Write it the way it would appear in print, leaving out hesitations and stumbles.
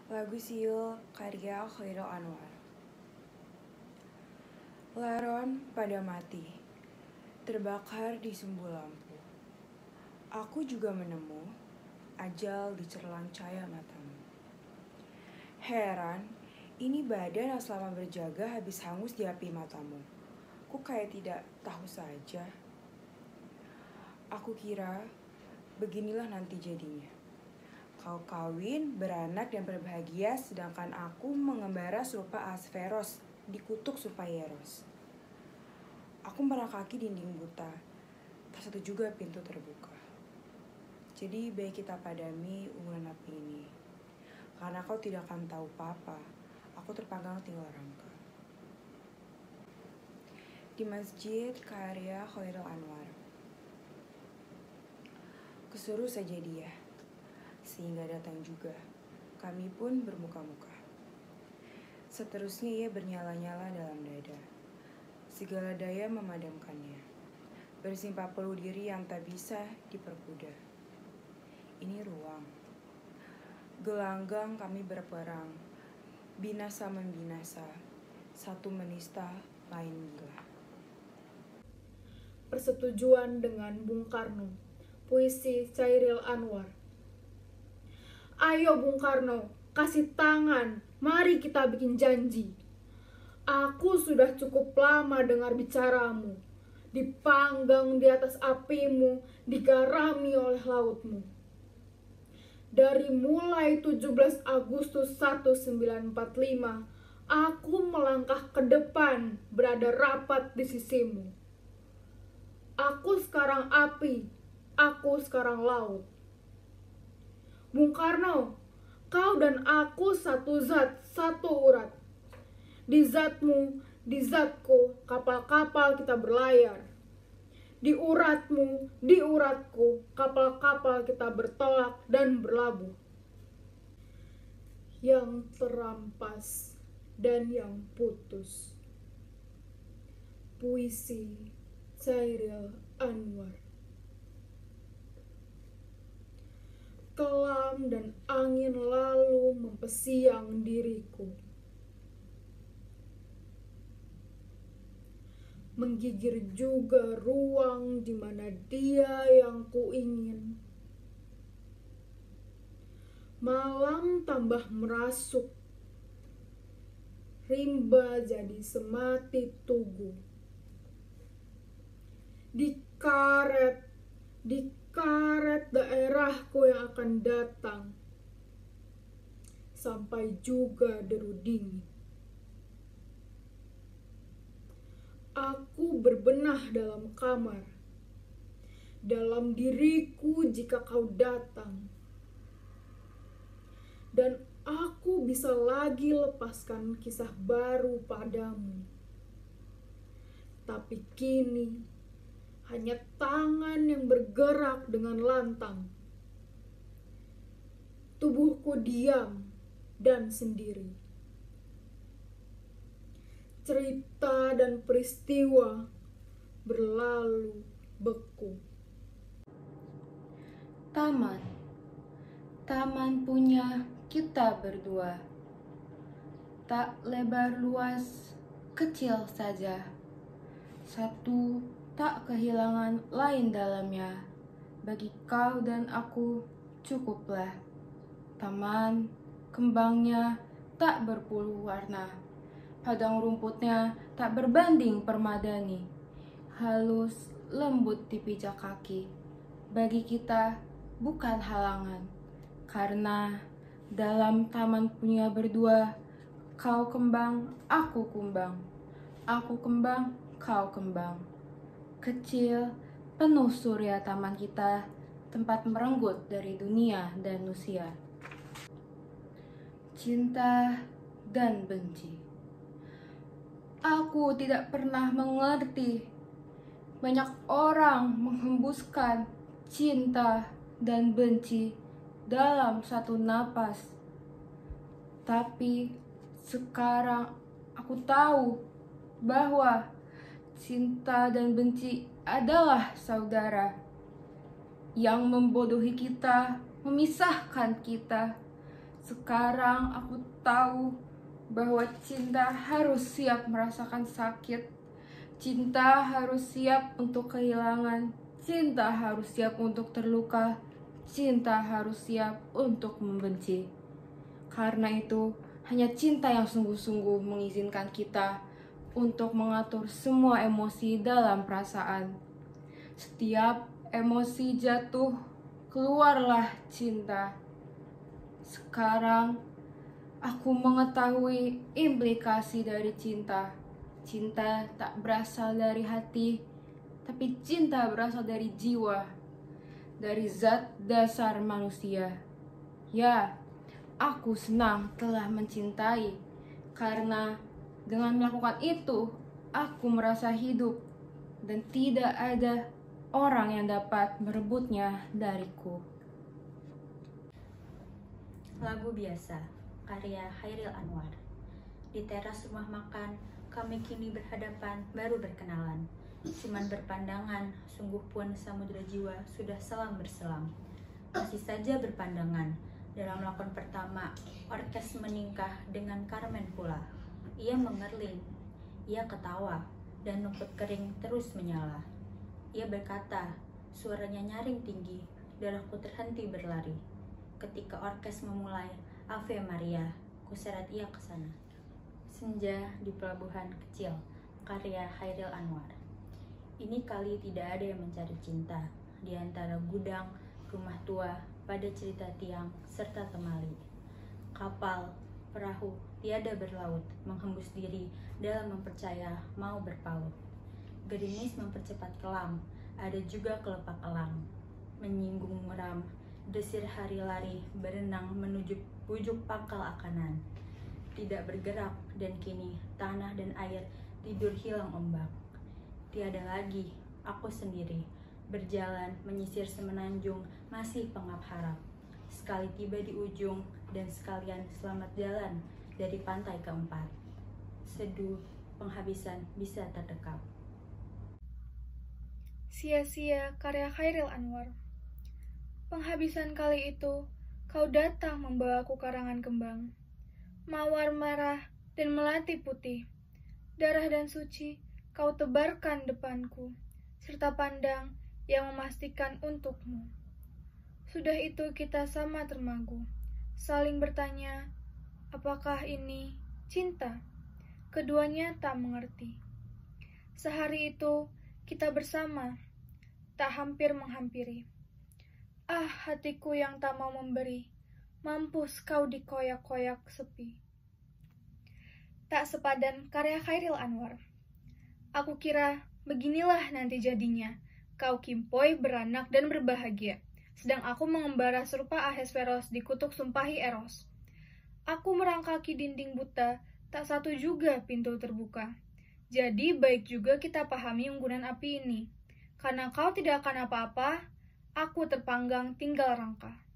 Lagu Siul karya Khairil Anwar. Laron pada mati, terbakar di sumbu lampu. Aku juga menemu ajal di cerlang cahaya matamu. Heran, ini badan yang selama berjaga habis hangus di api matamu. Ku kayak tidak tahu saja. Aku kira beginilah nanti jadinya. Kau kawin, beranak dan berbahagia, sedangkan aku mengembara serupa Asferos di kutuk Supayeros. Aku merangkaki dinding buta, tak satu juga pintu terbuka. Jadi baik kita padami unggulan api ini, karena kau tidak akan tahu apa-apa, aku terpanggang tinggal rangka. Di masjid karya Khairil Anwar. Kesuruh saja dia, sehingga datang juga, kami pun bermuka-muka. Seterusnya ia bernyala-nyala dalam dada, segala daya memadamkannya, bersimpah peluh diri yang tak bisa diperkuda. Ini ruang, gelanggang kami berperang, binasa membinasa, satu menista, lain gila. Persetujuan dengan Bung Karno. Puisi Khairil Anwar. Ayo Bung Karno, kasih tangan, mari kita bikin janji. Aku sudah cukup lama dengar bicaramu, dipanggang di atas apimu, digarami oleh lautmu. Dari mulai 17 Agustus 1945, aku melangkah ke depan, berada rapat di sisimu. Aku sekarang api, aku sekarang laut. Bung Karno, kau dan aku satu zat, satu urat. Di zatmu, di zatku, kapal-kapal kita berlayar. Di uratmu, di uratku, kapal-kapal kita bertolak dan berlabuh. Yang terampas dan yang putus. Puisi Khairil Anwar. Kelam dan angin lalu mempesiang diriku. Menggigir juga ruang di mana dia yang kuingin. Malam tambah merasuk, rimba jadi semati tugu. Dikaret daerahku yang akan datang, sampai juga deru dingin. Aku berbenah dalam kamar, dalam diriku jika kau datang. Dan aku bisa lagi lepaskan kisah baru padamu. Tapi kini hanya tangan yang bergerak dengan lantang. Tubuhku diam dan sendiri. Cerita dan peristiwa berlalu beku. Taman punya kita berdua. Tak lebar luas, kecil saja. Satu tak kehilangan lain dalamnya. Bagi kau dan aku cukuplah. Taman, kembangnya tak berpuluh warna. Padang rumputnya tak berbanding permadani. Halus, lembut dipijak kaki. Bagi kita bukan halangan. Karena dalam taman punya berdua, kau kembang, aku kumbang. Aku kembang, kau kembang. Kecil, penuh surya taman kita, tempat merenggut dari dunia dan usia. Cinta dan benci. Aku tidak pernah mengerti. Banyak orang menghembuskan cinta dan benci dalam satu napas. Tapi sekarang aku tahu bahwa cinta dan benci adalah saudara yang membodohi kita, memisahkan kita. Sekarang aku tahu bahwa cinta harus siap merasakan sakit. Cinta harus siap untuk kehilangan. Cinta harus siap untuk terluka. Cinta harus siap untuk membenci. Karena itu, hanya cinta yang sungguh-sungguh mengizinkan kita untuk mengatur semua emosi dalam perasaan. Setiap emosi jatuh, keluarlah cinta. Sekarang, aku mengetahui implikasi dari cinta. Cinta tak berasal dari hati, tapi cinta berasal dari jiwa, dari zat dasar manusia. Ya, aku senang telah mencintai, karena dengan melakukan itu, aku merasa hidup dan tidak ada orang yang dapat merebutnya dariku. Lagu Biasa, karya Chairil Anwar. Di teras rumah makan, kami kini berhadapan, baru berkenalan. Cuman berpandangan, sungguh pun samudra jiwa sudah selam berselam. Masih saja berpandangan, dalam lakon pertama, orkes meningkah dengan Carmen pula. Ia mengerling, ia ketawa, dan rumput kering terus menyala. Ia berkata, suaranya nyaring tinggi, darahku terhenti berlari. Ketika orkes memulai Ave Maria, kuseret ia ke sana. Senja di pelabuhan kecil, karya Chairil Anwar. Ini kali tidak ada yang mencari cinta di antara gudang, rumah tua, pada cerita tiang, serta temali. Kapal, perahu, tiada berlaut, menghembus diri dalam mempercaya mau berpaut. Gerimis mempercepat kelam, ada juga kelepak elang. Menyinggung muram, desir hari lari, berenang menuju pujuk pangkal akanan. Tidak bergerak, dan kini tanah dan air tidur hilang ombak. Tiada lagi, aku sendiri, berjalan menyisir semenanjung, masih pengap harap. Sekali tiba di ujung, dan sekalian selamat jalan dari pantai keempat. Seduh, penghabisan bisa terdekat. Sia-sia, karya Chairil Anwar. Penghabisan kali itu, kau datang membawaku karangan kembang. Mawar merah dan melati putih, darah dan suci kau tebarkan depanku, serta pandang yang memastikan untukmu. Sudah itu kita sama termagu, saling bertanya, apakah ini cinta? Keduanya tak mengerti. Sehari itu kita bersama, tak hampir menghampiri. Ah, hatiku yang tak mau memberi, mampus kau dikoyak-koyak sepi. Tak sepadan, karya Chairil Anwar. Aku kira beginilah nanti jadinya, kau kimpoi, beranak, dan berbahagia, sedang aku mengembara serupa Ahasveros di kutuk sumpahi Eros. Aku merangkaki dinding buta, tak satu juga pintu terbuka. Jadi baik juga kita pahami unggunan api ini. Karena kau tidak akan apa-apa, aku terpanggang tinggal rangka.